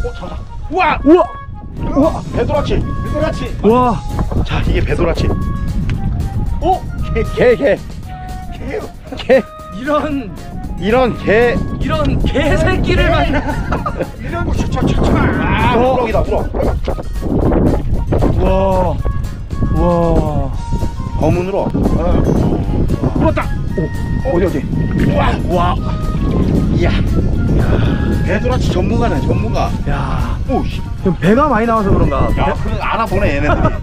잡았다. 우와! 우와! 우와! 배도라치! 배도라치! 와! 자, 이게 배도라치. 개. 이런 개새끼를 만나. 이런 차차차. 우럭이다, 우럭. 와. 검은 우럭. 물었다. 어디. 와. 이야. 배도라치 전문가네, 전문가. 야. 오, 씨. 좀 배가 많이 나와서 그런가? 야, 그래 알아보네, 얘네들이.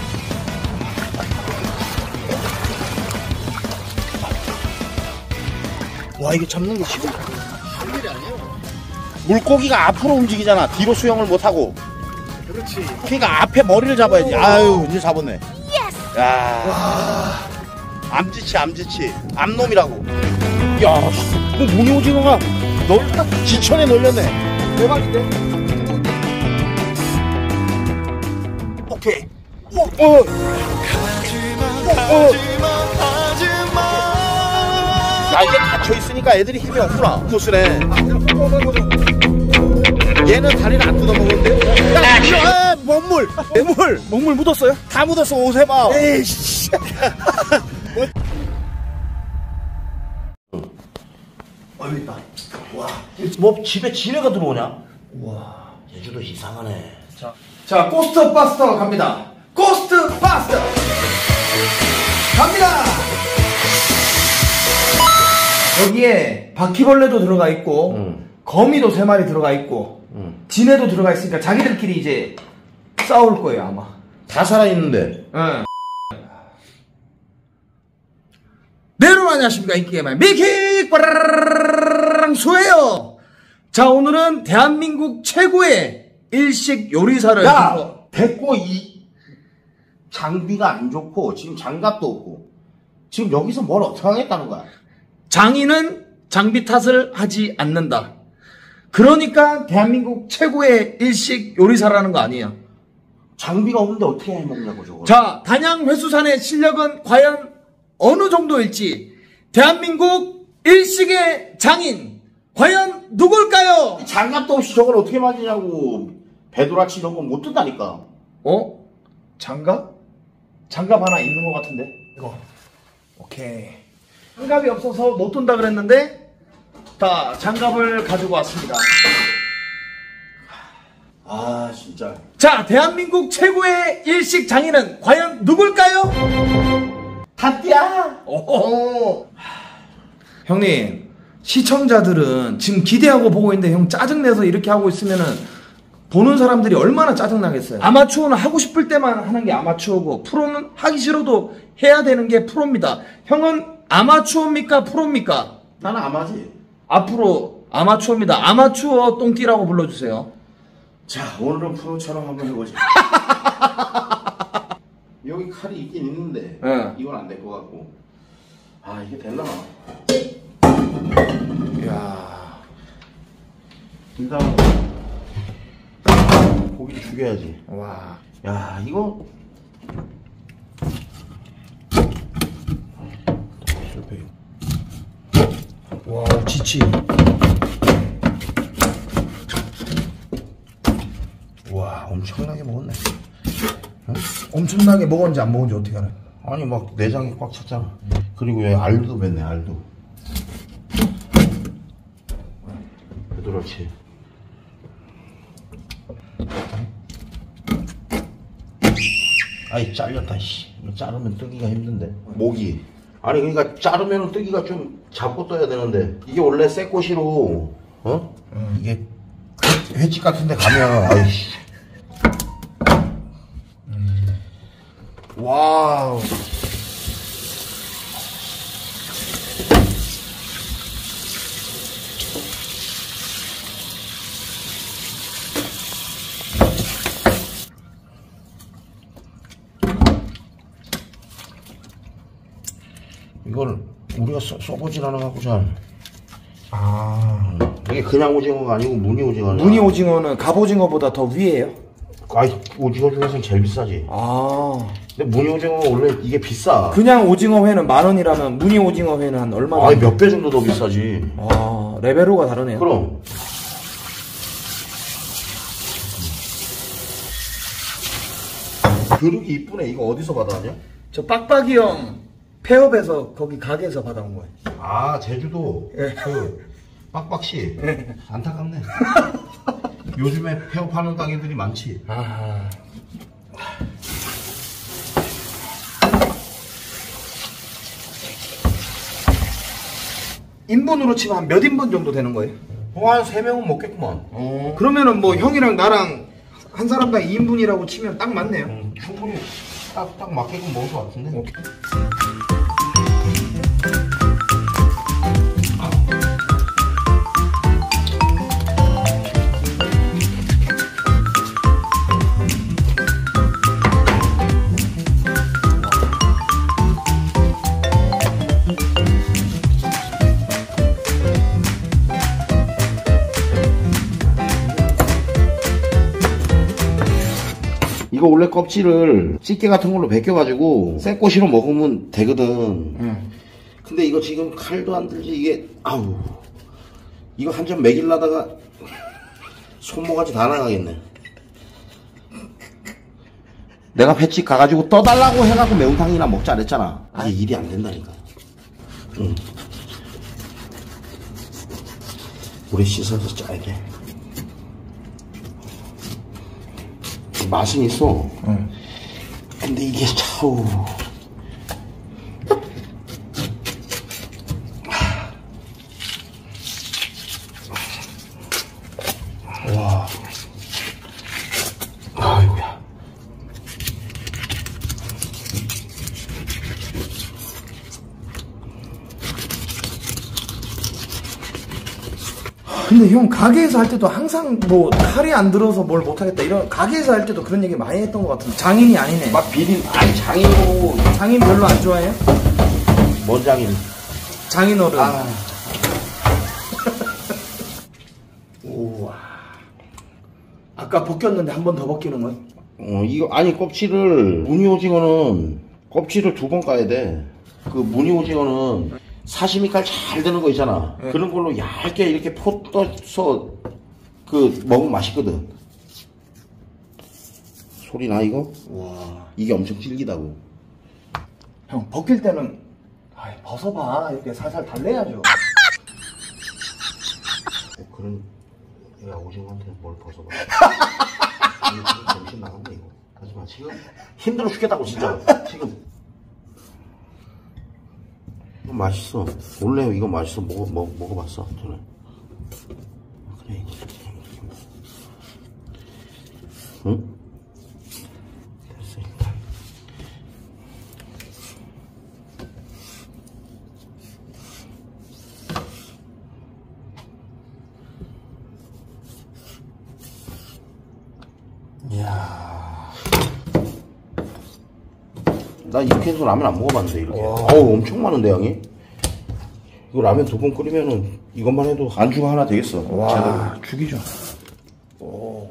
와, 이게 잡는 게 쉬운 일이 아니에요. 물고기가 앞으로 움직이잖아. 뒤로 수영을 못하고. 그렇지. 그러니까 앞에 머리를 잡아야지. 아유, 이제 잡았네. 야, 암지치. 암놈이라고. 야, 뭐 무늬오징어가 지천에 놀렸네. 대박인데. 오케이. 야, 이게 닫혀있으니까 애들이 힘이 없구나. 무스네. 얘는 다리를 안 뜯어먹는데. 야, 먹물. 먹물 묻었어요? 다 묻었어. 옷에 봐. 에이씨. 여기 있다. 와. 뭐 집에 지뢰가 들어오냐? 우와. 제주도 이상하네. 자, 고스트바스터 갑니다. 고스트바스터 갑니다. 여기에 바퀴벌레도 들어가 있고 거미도 3마리 들어가 있고 지네도 들어가 있으니까 자기들끼리 이제 싸울 거예요 아마. 다 살아있는데. 응. 네, 여러분 안녕하십니까. 인기게임의 미킥 수예요. 자, 오늘은 대한민국 최고의 일식 요리사를. 야, 됐고. 이 장비가 안 좋고 지금 장갑도 없고 지금 여기서 뭘 어떻게 하겠다는 거야? 장인은 장비 탓을 하지 않는다. 그러니까 대한민국 최고의 일식 요리사라는 거 아니에요. 장비가 없는데 어떻게 해먹냐고 저거. 자, 단양 회수산의 실력은 과연 어느 정도일지. 대한민국 일식의 장인 과연 누굴까요? 장갑도 없이 저걸 어떻게 만지냐고. 배도라치 이런 건 못 뜬다니까. 장갑? 장갑 하나 있는 것 같은데. 이거. 오케이. 장갑이 없어서 못 뜬다 그랬는데, 자, 장갑을 가지고 왔습니다. 아, 진짜. 자, 대한민국 최고의 일식 장인은 과연 누굴까요? 핫띠야. 형님, 시청자들은 지금 기대하고 보고 있는데 형 짜증내서 이렇게 하고 있으면은 보는 사람들이 얼마나 짜증나겠어요. 아마추어는 하고 싶을 때만 하는 게 아마추어고 프로는 하기 싫어도 해야 되는 게 프로입니다. 형은 아마추어입니까? 프로입니까? 나는 아마지. 앞으로 아마추어입니다. 아마추어 똥띠라고 불러주세요. 자, 오늘은 프로처럼 한번 해보자. 여기 칼이 있긴 있는데 이건 안 될 것 같고. 아, 이게 될라나? 이야. 일단 고기를 죽여야지. 와. 야, 이거 실패. 와, 지치. 와, 엄청나게 먹었네. 응? 엄청나게 먹었는지 안 먹었는지 어떻게 알아요? 아니, 막 내장이 꽉 찼잖아. 그리고 왜 알도 뱉네, 알도. 그렇지. 아이, 잘렸다, 씨. 자르면 뜨기가 힘든데. 목이. 아니, 그러니까 자르면 뜨기가 좀 잡고 떠야 되는데. 이게 원래 새꼬시로, 이게 횟집 같은 데 가면, 아이씨. 와우. 이걸 우리가 써보진 않아갖고 잘. 아, 이게 그냥 오징어가 아니고 무늬 오징어냐. 무늬 오징어는 갑오징어보다 더 위에요? 아이, 오징어 중에서는 제일 비싸지. 아. 근데 무늬 오징어가 원래 이게 비싸. 그냥 오징어 회는 10,000원이라면 무늬 오징어 회는 한 얼마나? 아니, 몇 배 정도 더 비싸지. 아, 레벨로가 다르네요. 그럼. 그릇이 이쁘네. 이거 어디서 받아왔냐? 저 빡빡이 형 폐업에서 거기 가게에서 받아온 거예요. 아, 제주도. 예. 그 빡빡씨. 안타깝네. 요즘에 폐업하는 가게들이 많지. 아. 인분으로 치면 한 몇 인분 정도 되는 거예요? 한 3명은 먹겠구만. 그러면은 뭐 형이랑 나랑 한 사람당 2인분이라고 치면 딱 맞네요. 충분히 딱 맞게끔 먹을 것 같은데. 오케이. 이거 원래 껍질을 찌개 같은 걸로 벗겨가지고 생꼬시로 먹으면 되거든. 근데 이거 지금 칼도 안 들지. 이게 아우, 이거 한 점 먹이려다가 손모가지 다 나가겠네. 내가 횟집 가가지고 떠달라고 해갖고 매운탕이나 먹자 그랬잖아. 이게 일이 안 된다니까. 오래 씻어서 짜야 돼. 맛은 있어. 근데 이게 차우. 와. 아이고야. 근데 형 가게에서 할 때도 항상 뭐 칼이 안 들어서 뭘 못하겠다 이런 가게에서 할 때도 그런 얘기 많이 했던 것 같은데 장인이 아니네. 막 비린, 아니, 장인으로. 장인 별로 안 좋아해요? 뭔 장인? 장인어른. 아. 우와. 아까 벗겼는데 한 번 더 벗기는 거야? 이거, 아니, 껍질을, 무늬오징어는 껍질을 2번 까야 돼. 그 무늬오징어는 사시미 칼 잘 되는 거 있잖아. 네. 그런 걸로 얇게 이렇게 포 떠서 그 먹으면 맛있거든. 소리 나 이거? 와. 이게 엄청 질기다고. 형 벗길 때는 아이 벗어봐 이렇게 살살 달래야죠. 그런 내가 오징어한테 뭘 벗어봐. 이거 정신 나갔네 이거. 하지마 지금 힘들어 죽겠다고 진짜. 지금 이거 맛있어. 원래 이거 맛있어. 먹어봤어 저는. 그래 이거 응? 됐어 일단. 이야. 나 이렇게 해서 라면 안 먹어봤는데 이렇게. 어우 엄청 많은데 양이. 이거 라면 2번 끓이면은 이것만 해도 안주가 하나 되겠어. 와 죽이죠. 오.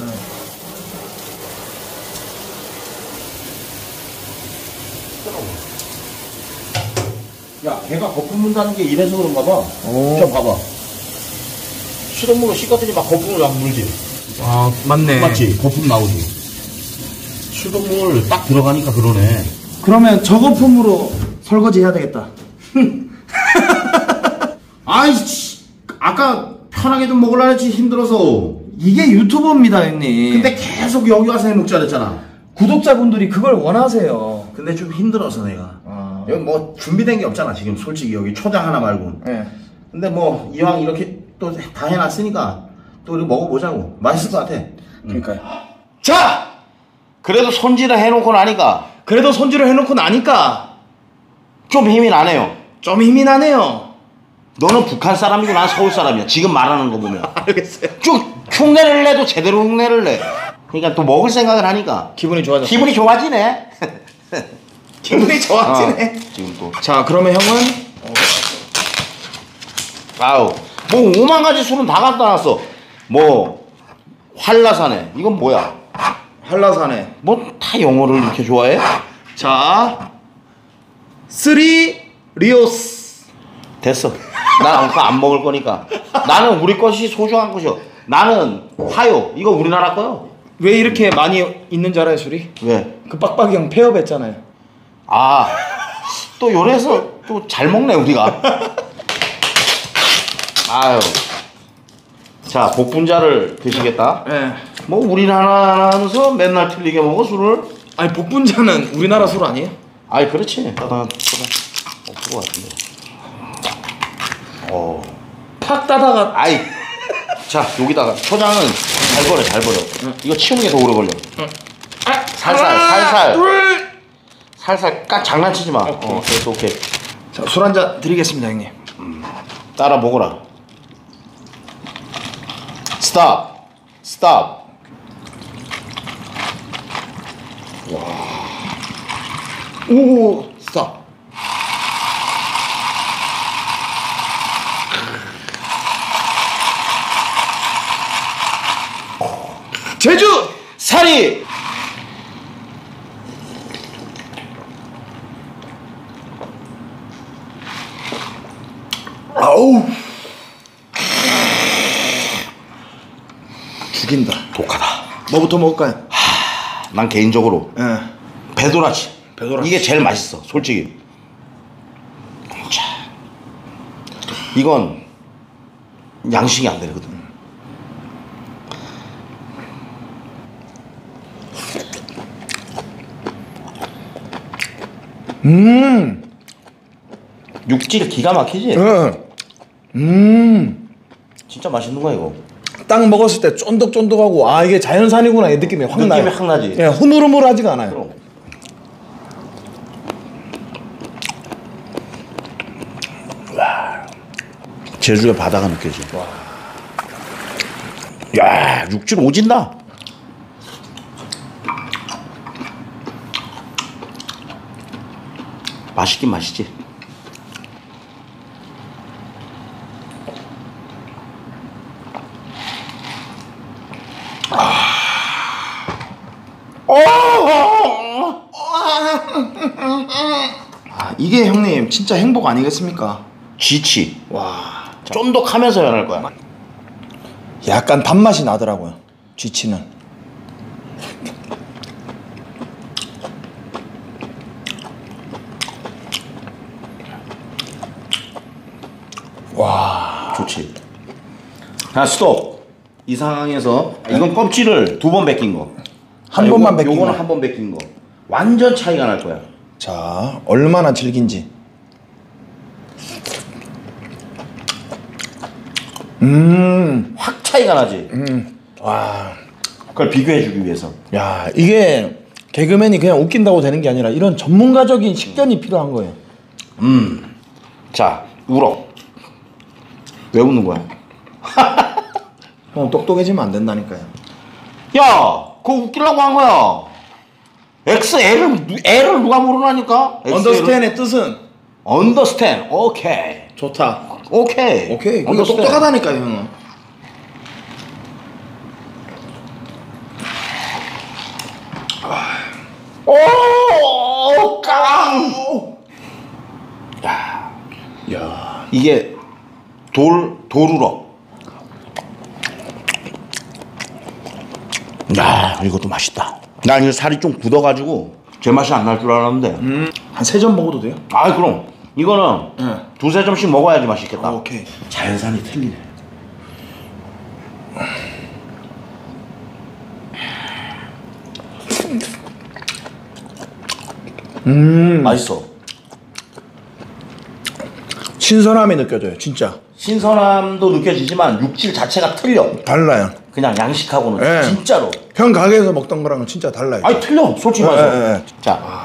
야, 걔가 거품 문다는 게 이래서 그런가 봐. 저 봐봐. 수돗물로 씻었더니 막 거품을 막 물지. 아 맞네. 맞지? 거품 나오지. 수돗물 딱 들어가니까 그러네. 그러면 저 거품으로 설거지 해야 되겠다. 아이씨, 아까 편하게 좀 먹으려 했지 힘들어서. 이게 유튜버입니다 형님. 근데 계속 여기 와서 해먹자 그랬잖아. 구독자분들이 그걸 원하세요. 근데 좀 힘들어서 내가. 여기 뭐 준비된 게 없잖아 지금 솔직히 여기 초장 하나 말고. 네. 근데 뭐 이왕 이렇게 또 다 해놨으니까 또 우리 먹어보자고. 맛있을 것 같아. 그러니까요. 자! 그래도 손질을 해놓고 나니까 그래도 손질을 해놓고 나니까 좀 힘이 나네요. 좀 힘이 나네요. 너는 북한 사람이고 난 서울 사람이야. 지금 말하는 거 보면. 알겠어요. 쭉 흉내를 내도 제대로 흉내를 내. 그러니까 또 먹을 생각을 하니까 기분이 좋아졌어. 기분이 좋아지네. 기분이 좋아지네. 지금 또. 자 그러면 형은 아우 뭐 5만 가지 술은 다 갖다 놨어. 뭐 한라산에 이건 뭐야? 한라산에 뭐 다 영어를 이렇게 좋아해? 자 쓰리 리오스 됐어. 난 그거 안 먹을 거니까. 나는 우리 것이 소중한 것이요. 나는 화요. 이거 우리나라 거요. 왜 이렇게 많이 있는 줄 알아요, 술이? 왜? 그 빡빡이 형 폐업했잖아요. 아, 또 요래서 또 잘 먹네 우리가. 아유. 자, 복분자를 드시겠다. 예. 뭐 우리나라 하면서 맨날 틀리게 먹어 술을? 아니 복분자는 우리나라 술 아니에요? 아이 그렇지. 없을 것 같은데. 팍 따다가 아이. 자, 여기다가 초장은 잘 버려, 잘 버려. 이거 치우는 게 더 오래 걸려. 살살. 살살 장난치지 마. 그래서 오케이. 자, 술 한 잔 드리겠습니다, 형님. 따라 먹어라. 스탑. 오, 스탑. 제주 사리. 아우. 죽인다. 독하다. 뭐부터 먹을까요? 난 개인적으로 예. 배도라지. 배도라지. 이게 제일 맛있어, 솔직히. 자, 이건 양식이 안 되거든. 육질 기가 막히지? 진짜 맛있는 거야 이거. 딱 먹었을 때 쫀득쫀득하고 아 이게 자연산이구나 이 느낌이 확 나요. 느낌이 확 나지? 예, 흐물흐물하지가 않아요. 그럼. 와, 제주의 바다가 느껴져. 와. 야, 육질 오진다. 맛있긴 맛있지. 아, 이게 형님 진짜 행복 아니겠습니까? 쥐치. 와, 쫀득하면서 연할 거야. 약간 단맛이 나더라고요. 쥐치는. 와, 좋지. 자, 스톱. 이 상황에서 이건 껍질을 2번 벗긴 거. 한 번만 벗긴 요거는 거. 한 번 벗긴 거. 완전 차이가 날 거야. 자, 얼마나 질긴지. 확 차이가 나지. 와, 그걸 비교해주기 위해서. 야, 이게 개그맨이 그냥 웃긴다고 되는 게 아니라 이런 전문가적인 식견이 필요한 거예요. 자, 울어. 왜 웃는 거야? 형 똑똑해지면 안 된다니까요. 야, 그거 웃기려고 한 거야. L을 누가 모르나니까? 언더스탠의 뜻은 understand. 오케이. 좋다. 오케이. 오케이. 이거 understand. 똑똑하다니까요, 형은. 오, 깡. 야, 이게 도루럭. 야, 이것도 맛있다. 난 이 살이 좀 굳어가지고 제 맛이 안 날 줄 알았는데. 한 3점 먹어도 돼요? 아, 그럼 이거는 네. 2-3점씩 먹어야지 맛있겠다. 오케이. 자연산이 틀리네. 맛있어. 신선함이 느껴져요, 진짜. 신선함도 느껴지지만 육질 자체가 틀려. 달라요. 그냥 양식하고는 네. 진짜로. 형 가게에서 먹던 거랑은 진짜 달라요. 아니 틀려, 솔직히 네, 말해서. 네, 네. 자,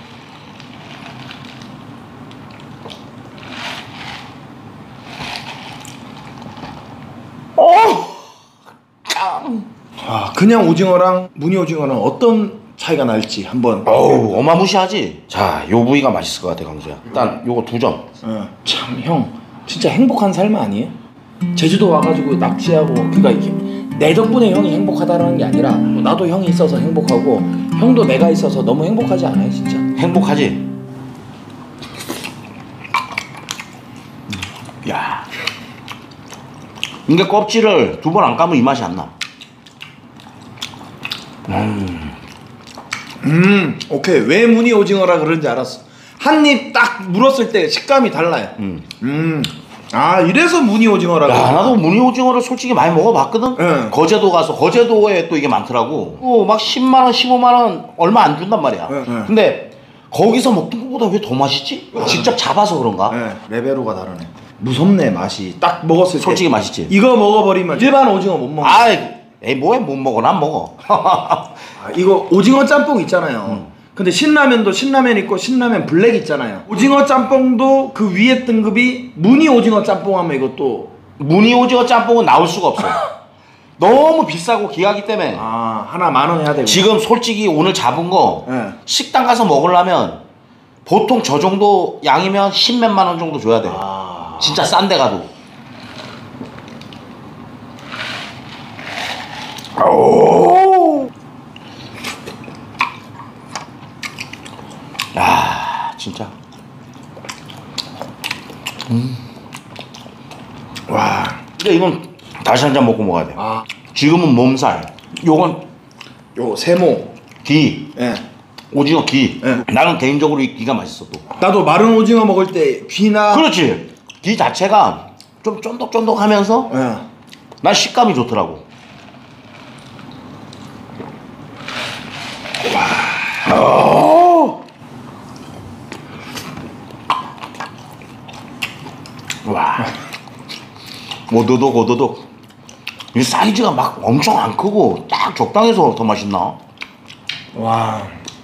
아, 그냥 오징어랑 무늬 오징어랑 어떤 차이가 날지 한번. 어우, 어마무시하지. 자, 요 부위가 맛있을 것 같아, 강수야. 일단 요거 2점. 참, 형 진짜 행복한 삶 아니에요? 제주도 와가지고 낚시하고 그러니까 이게 내 덕분에 형이 행복하다라는 게 아니라 나도 형이 있어서 행복하고 형도 내가 있어서 너무 행복하지 않아요, 진짜? 행복하지? 야, 이게 껍질을 2번 안 까면 이 맛이 안 나. 오케이. 왜 무늬 오징어라 그런지 알았어. 한 입 딱 물었을 때 식감이 달라요. 아, 이래서 무늬 오징어라고. 야, 나도 무늬 오징어를 솔직히 많이 먹어봤거든. 응. 거제도 가서 거제도에 또 이게 많더라고. 막 10만 원, 15만 원 얼마 안 준단 말이야. 응. 근데 거기서 먹던 것보다 왜 더 맛있지? 직접 잡아서 그런가? 네, 레벨로가 다르네. 무섭네 맛이. 딱 먹었을 때. 솔직히 맛있지. 이거 먹어버리면 일반 오징어 못 먹어. 에이 뭐해 못 먹어. 난 먹어. 이거 오징어 짬뽕 있잖아요. 근데 신라면도 신라면 있고 신라면 블랙 있잖아요. 오징어 짬뽕도 그 위에 등급이 무늬 오징어 짬뽕 하면 이것도 무늬 오징어 짬뽕은 나올 수가 없어. 너무 비싸고 귀하기 때문에. 하나 10,000원 해야 되고. 지금 솔직히 오늘 잡은 거 네. 식당 가서 먹으려면 보통 저 정도 양이면 10몇만 원 정도 줘야 돼. 진짜 싼 데 가도. 야, 진짜. 와. 근데 이건 다시 한 잔 먹고 먹어야 돼. 지금은 몸살. 요건 요 세모. 귀. 예. 오징어 귀. 네. 나는 개인적으로 이 귀가 맛있어 또. 나도 마른 오징어 먹을 때 귀나. 그렇지. 귀 자체가 좀 쫀득쫀득하면서 예. 난 식감이 좋더라고. 와. 오도독 오도독. 이 사이즈가 막 엄청 안 크고 딱 적당해서 더 맛있나? 와.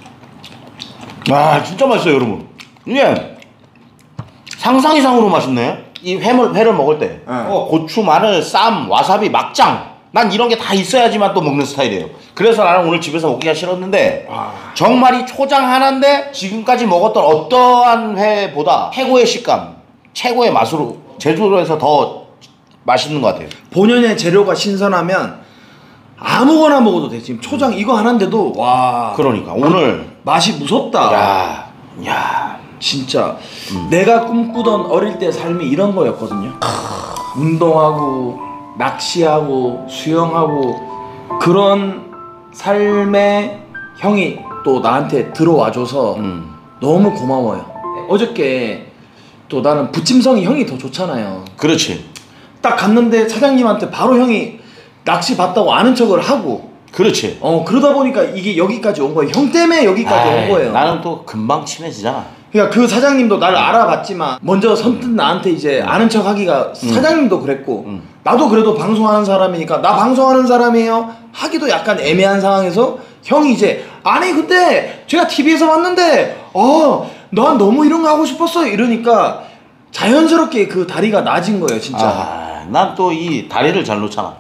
와, 진짜 맛있어요 여러분. 이게 상상 이상으로 맛있네. 이 회를 먹을 때 고추, 마늘, 쌈, 와사비, 막장, 난 이런 게 다 있어야지만 또 먹는 스타일이에요. 그래서 나는 오늘 집에서 먹기가 싫었는데 정말 이 초장 하나인데 지금까지 먹었던 어떠한 회보다 최고의 식감, 최고의 맛으로 제주도에서 더 맛있는 것 같아요. 본연의 재료가 신선하면 아무거나 먹어도 돼. 지금 초장 이거 하나인데도 와. 그러니까 오늘 맛이 무섭다. 야 진짜 내가 꿈꾸던 어릴 때 삶이 이런 거였거든요. 운동하고 낚시하고 수영하고 그런 삶에 형이 또 나한테 들어와줘서 너무 고마워요. 어저께 또 나는 부침성이 형이 더 좋잖아요. 그렇지. 딱 갔는데 사장님한테 바로 형이 낚시 봤다고 아는 척을 하고. 그렇지. 그러다 보니까 이게 여기까지 온 거예요. 형 때문에 여기까지 온 거예요. 나는 또 금방 친해지잖아. 그러니까 그 사장님도 나를 알아봤지만 먼저 선뜻 나한테 이제 아는 척 하기가 사장님도 그랬고 나도 그래도 방송하는 사람이니까 나 방송하는 사람이에요 하기도 약간 애매한 상황에서 형이 이제 아니 근데 제가 TV에서 봤는데 난 너무 이런 거 하고 싶었어 이러니까 자연스럽게 그 다리가 낮은 거예요 진짜. 난 또 이 다리를 잘 놓잖아.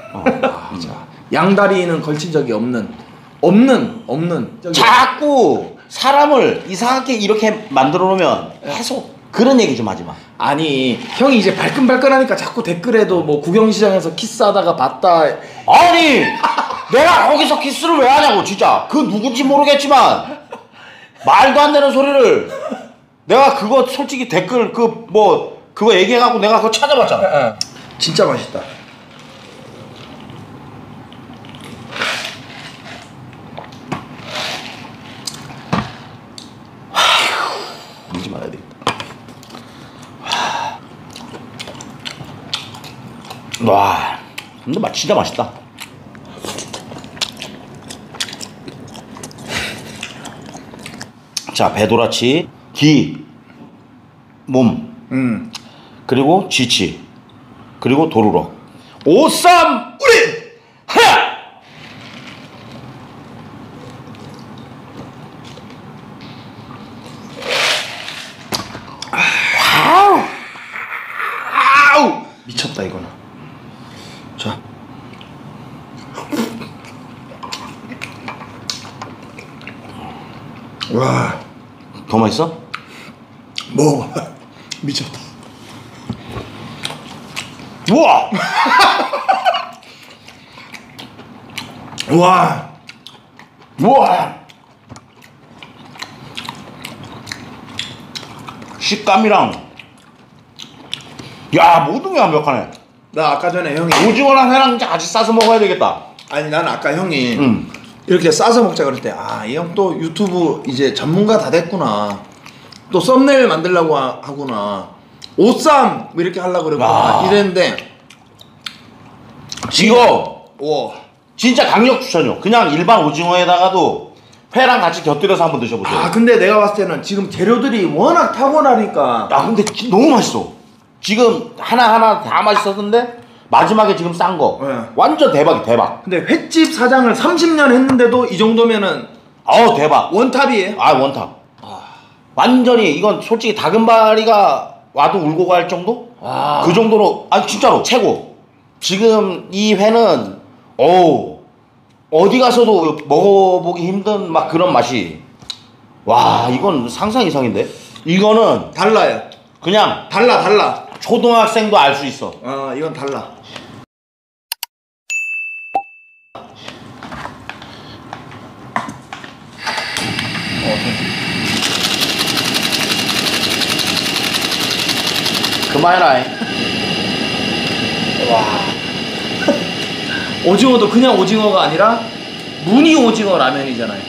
양다리는 걸친 적이 없는 자꾸 사람을 이상하게 이렇게 만들어 놓으면 계속 그런 얘기 좀 하지 마. 아니 형이 이제 발끈발끈하니까 자꾸 댓글에도 뭐 구경시장에서 키스하다가 봤다. 아니 내가 거기서 키스를 왜 하냐고 진짜. 그 누군지 모르겠지만 말도 안 되는 소리를 내가 그거 솔직히 댓글 그거 얘기해갖고 내가 그거 찾아봤잖아. 진짜 맛있다. 밀지 말아야 되겠다. 와, 근데 진짜 맛있다. 자, 배도라치, 기, 몸, 그리고 쥐치, 그리고 도루럭. 오쌈 우리 하야. 아우 미쳤다 이거는. 자. 와. 더 맛있어? 뭐 미쳤다. 우와. 와. 우와. 식감이랑 야 모든 게 완벽하네. 나 아까 전에 형이 오징어랑 회랑 같이 싸서 먹어야 되겠다. 아니 난 아까 형이 이렇게 싸서 먹자 그럴 때 아 이 형 또 유튜브 이제 전문가 다 됐구나. 또 썸네일 만들려고 하구나. 옷쌈 뭐 이렇게 하려고 그랬구나. 이랬는데 이거 와 진짜 강력 추천이요. 그냥 일반 오징어에다가도 회랑 같이 곁들여서 한번 드셔보세요. 아 근데 내가 봤을 때는 지금 재료들이 워낙 타고나니까 야 근데 너무 맛있어. 지금 하나하나 다 맛있었는데 마지막에 지금 싼 거 네. 완전 대박이 대박. 근데 횟집 사장을 30년 했는데도 이 정도면은 대박. 원탑이에요? 아 원탑. 완전히 이건 솔직히 다금바리가 와도 울고 갈 정도? 그 정도로 진짜로 최고. 지금 이 회는 어디 가서도 먹어보기 힘든 막 그런 맛이. 와 이건 상상 이상인데. 이거는 달라요. 그냥 달라. 초등학생도 알 수 있어. 이건 달라. 그만해라. 와. 오징어도 그냥 오징어가 아니라 무늬 오징어 라면이잖아요.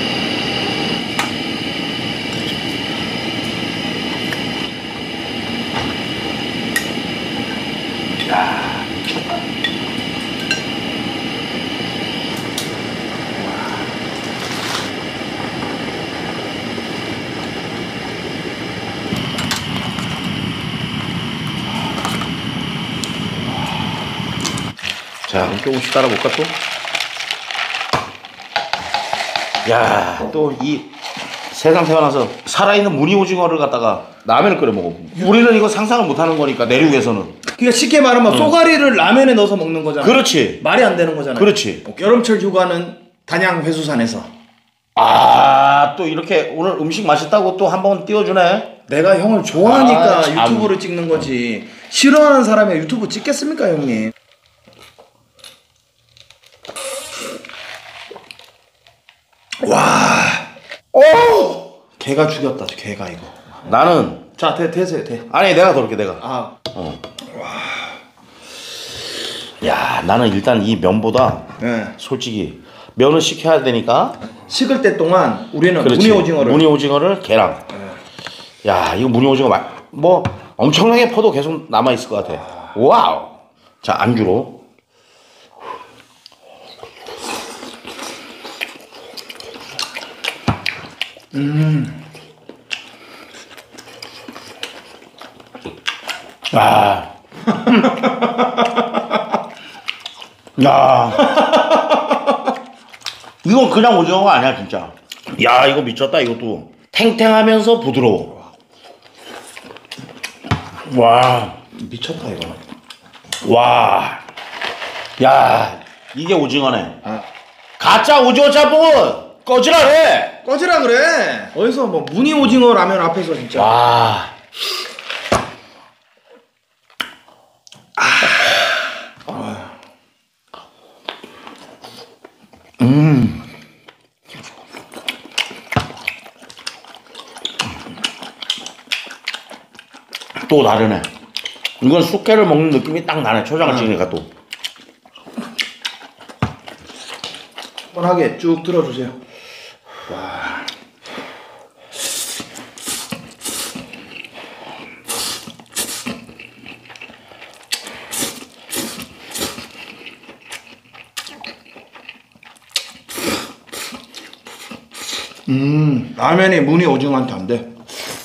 자, 그럼 조금씩 따라볼까 또? 야, 또 이 세상 태어나서 살아있는 무늬 오징어를 갖다가 라면을 끓여 먹어. 우리는 이거 상상을 못하는 거니까 내륙에서는. 그러니까 쉽게 말하면 쏘가리를 라면에 넣어서 먹는 거잖아. 그렇지. 말이 안 되는 거잖아. 그렇지. 여름철 휴가는 단양 회수산에서. 또 이렇게 오늘 음식 맛있다고 또 한번 띄워주네. 내가 형을 좋아하니까 참. 유튜브를 찍는 거지. 싫어하는 사람이 유튜브 찍겠습니까, 형님? 와. 개가 죽였다, 개가 이거. 나는 자, 되세요, 돼. 아니 내가 더럽게 내가. 야, 나는 일단 이 면보다 네. 솔직히 면을 식혀야 되니까 식을 때 동안 우리는 그렇지. 무늬 오징어를 계랑. 야, 이거 무늬 오징어 뭐 엄청나게 퍼도 계속 남아 있을 것 같아. 와우. 자, 안주로. 야. 야. 이건 그냥 오징어가 아니야, 진짜. 야, 이거 미쳤다, 이것도. 탱탱하면서 부드러워. 와. 미쳤다 이거. 와. 야, 이게 오징어네. 가짜 오징어 짬뽕은 꺼지라 그래. 꺼지라 그래. 어디서 뭐 무늬 오징어 라면 앞에서 진짜. 와. 또 다르네. 이건 숙회를 먹는 느낌이 딱 나네. 초장을 찍으니까 또. 뻔하게 쭉 들어주세요. 와. 라면이 무늬 오징어한테 안 돼.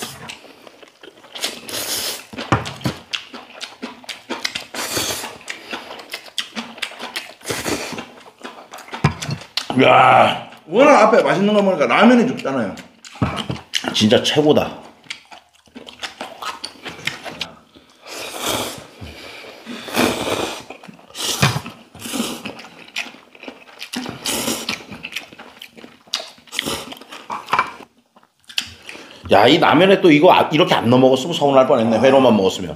야, 워낙 앞에 맛있는 거 먹으니까 라면이 죽잖아요. 진짜 최고다. 야, 이 라면에 또 이거 이렇게 안 넣어 먹었으면 서운할 뻔했네. 회로만 먹었으면.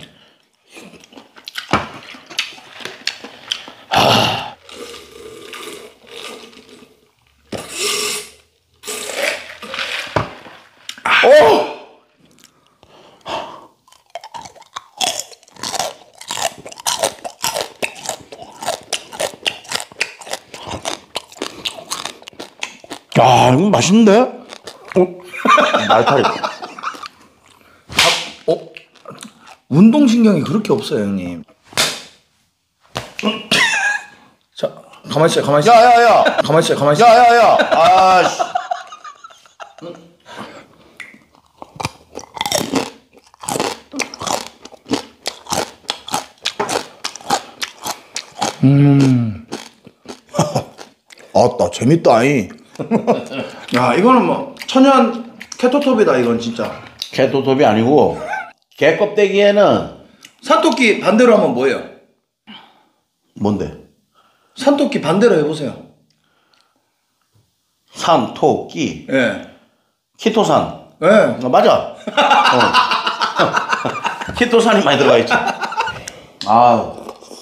야, 이거 맛있는데? 날파리. 운동신경이 그렇게 없어요, 형님. 자, 가만히 있어요, 가만히 있어요. 야야야. 가만히 있어요, 가만히 있어요. 야야야. 아씨. 아따 재밌다 이. 야, 이거는 뭐 천연 케토톱이다, 이건 진짜. 개토톱이 아니고 개 껍데기에는 산토끼 반대로 하면 뭐예요? 뭔데? 산토끼 반대로 해보세요. 산토끼. 예. 키토산. 예. 맞아. 키토산이 많이 들어가 있지. 아.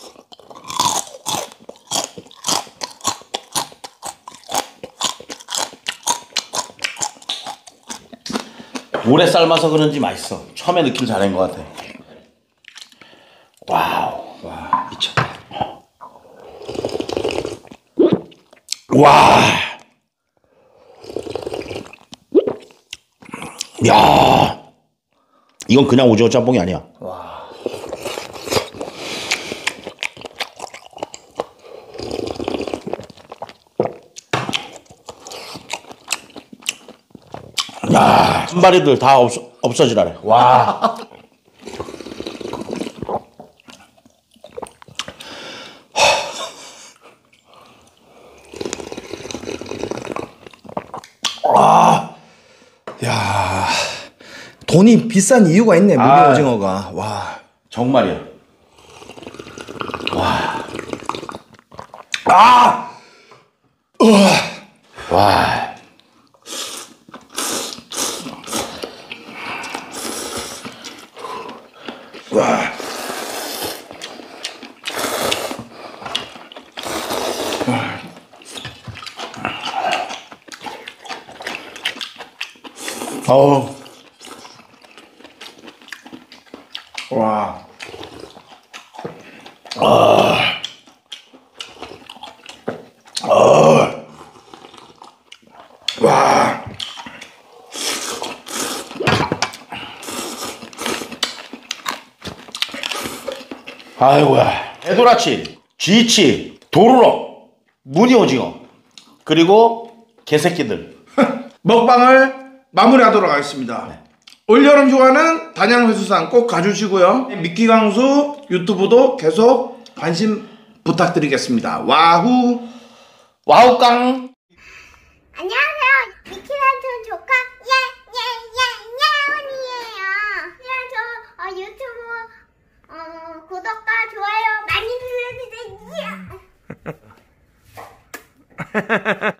오래 삶아서 그런지 맛있어. 처음에 느낌 잘한 것 같아. 와우. 와, 미쳤다. 와. 야. 이건 그냥 오징어 짬뽕이 아니야. 와. 야, 손발이들 다 없어지라래. 와. 야, 돈이 비싼 이유가 있네, 무게 오징어가. 와. 정말이야. 와. 아! 와. 와. 어우. 와. 와. 아이고야. 에도라치, 쥐치, 도루럭, 무늬오징어, 그리고 개새끼들. 먹방을 마무리하도록 하겠습니다. 올여름 휴가는 단양해수산 꼭 가주시고요. 미끼강수 유튜브도 계속 관심 부탁드리겠습니다. 와후. 와우깡. 안녕하세요. 미키란촌 조카 예예예예언니예요. 유튜브 구독과 좋아요 많이 눌러주세요.